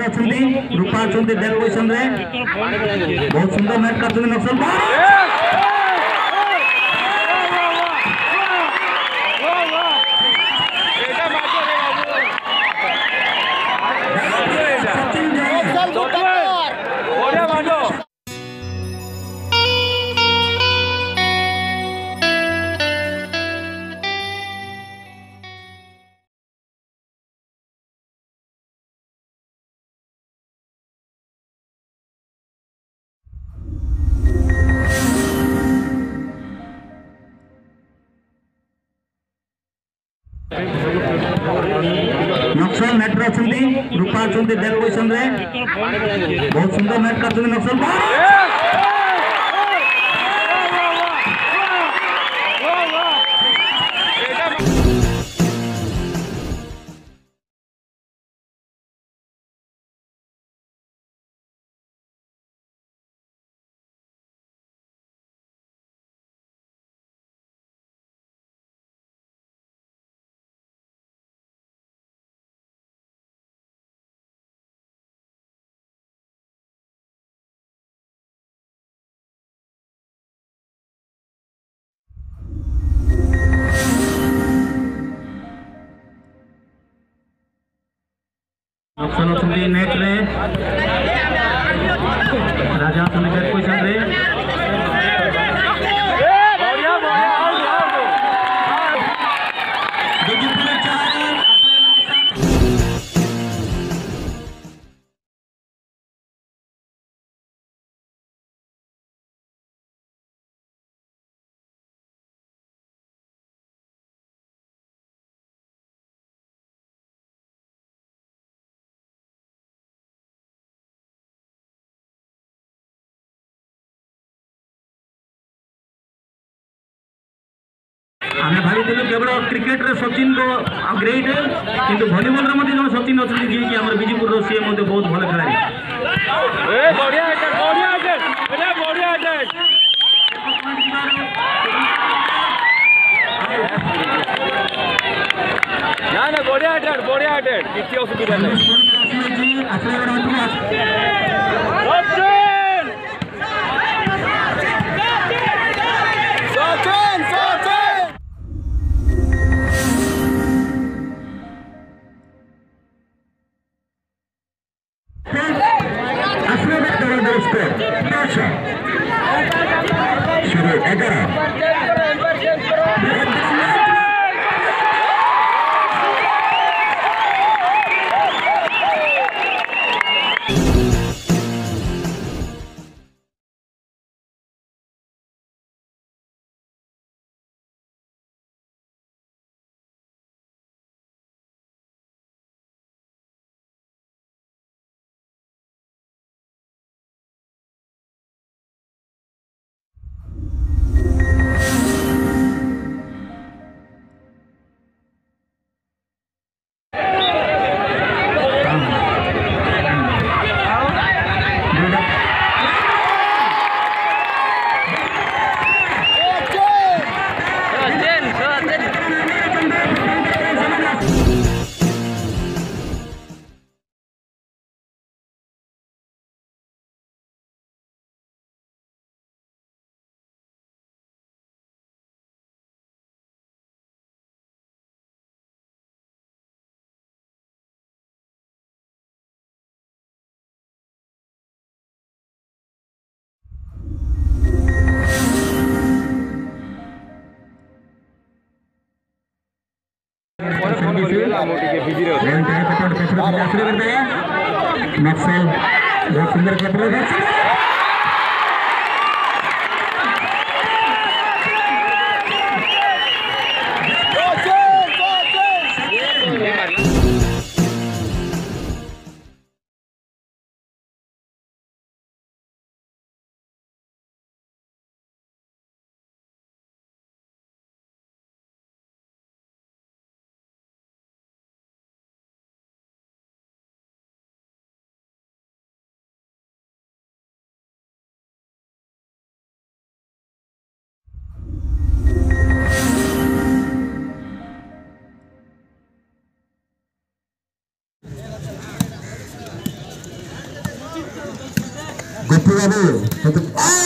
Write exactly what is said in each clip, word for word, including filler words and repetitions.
नेत्र अच्छी रूपा अच्छा बैक पोजिशन रे बहुत सुंदर मैच कर नक्सल नक्सल नेत्र अच्छी रूपा अच्छा बैक पोजिशन रे बहुत सुंदर मैच कर नक्सल नक्सल अच्छी नेट रे राजा बैक पोजिशन रे आम भाई केवल क्रिकेट रे सचिन को ग्रेट किंतु भलीबॉल रे जो सचिन अच्छे जी कि आम विजयपुर सी बहुत भल खिलाड़ी बढ़िया बढ़िया किसी असुविधा शुरू ग्यारह नक्सल बहुत सुंदर पप्पू बाबू तो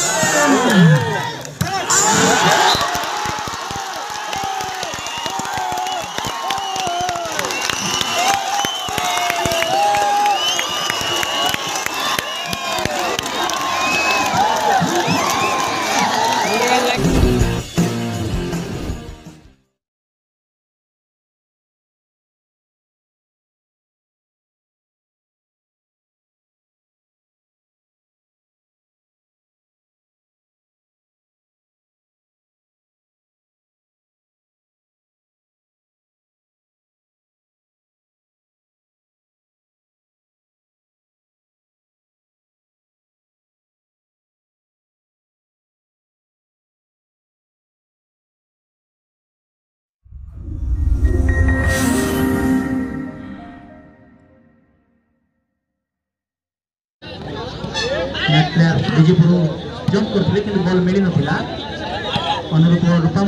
प्लेयर विजयपुर जंप करते कि बल मिल ना अनुरूप रूपा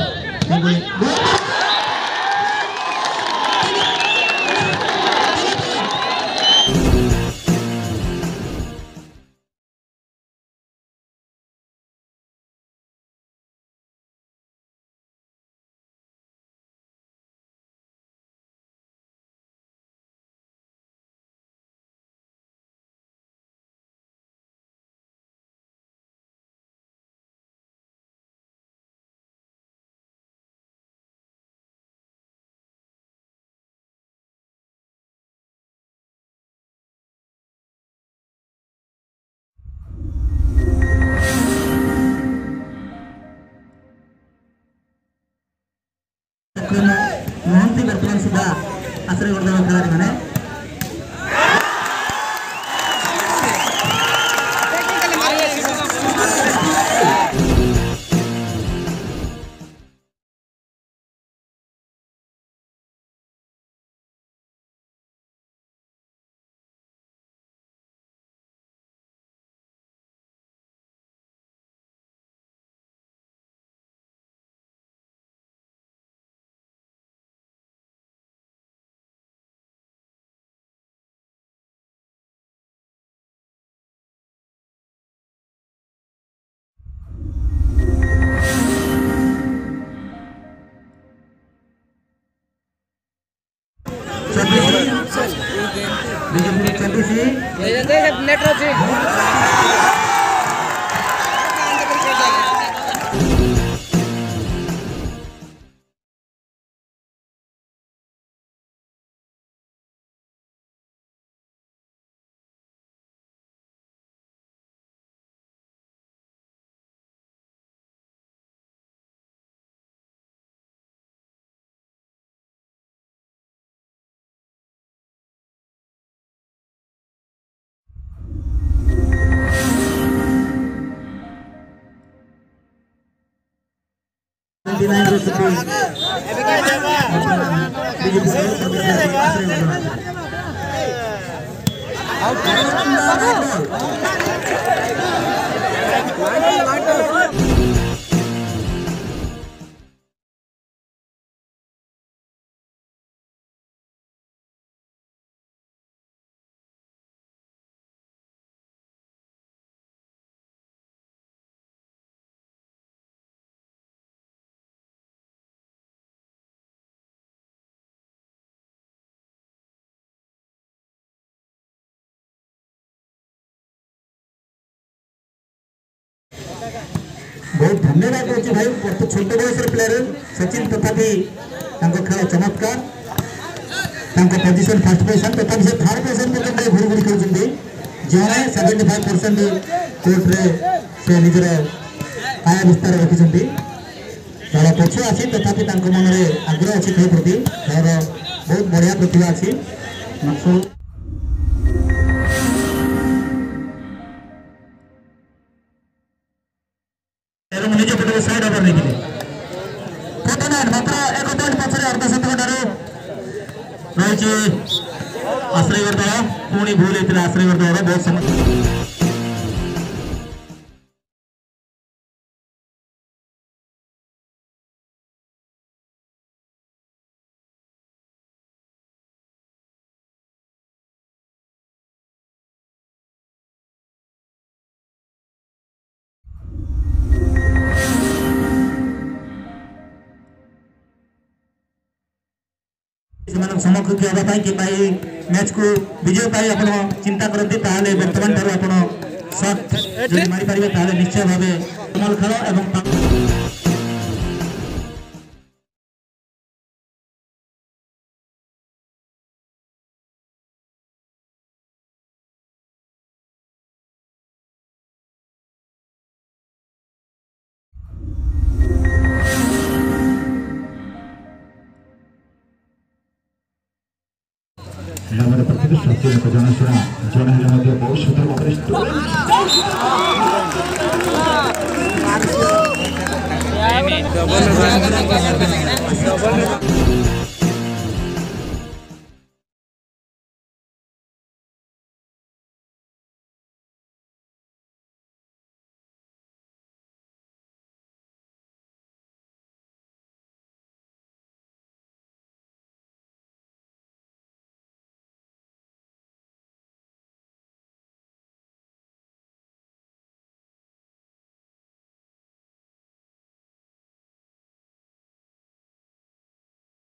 महंती बर्तमान सुधा आश्रय वर्धन खिलाड़ी मैंने नेट बहुत धन्यवाद देती भाई बहुत छोट बयस प्लेयर सचिन तथापि खेल चमत्कार पोजिशन फास्ट पोजिशन तथापि से थर्ड पोजिशन में घुरी घुरी खेलुंट जड़े सेवेन्टी फाइव परसेंट कोर्टे से निजर काया विस्तार रखिंट दल पक्ष आसी तथापि मन में आग्रह अच्छी खेल प्रति खेल बहुत बढ़िया प्रतिभा अच्छी निज पटे साइड ओवर नहीं मात्र एक पॉइंट पचर अर्धशतक रही आश्रय दल पुणी भूल होता आश्रय दल बहुत समस्या। समकक्ष होगा कि मैच को विजय पाई आप चिंता करते बर्तमान ठार आप शॉट जो मारी पारे निश्चय भाव कमल खेल एवं प्रत्येक सत्य जनाशुना जन हेल्ले बहुत सुंदर भाव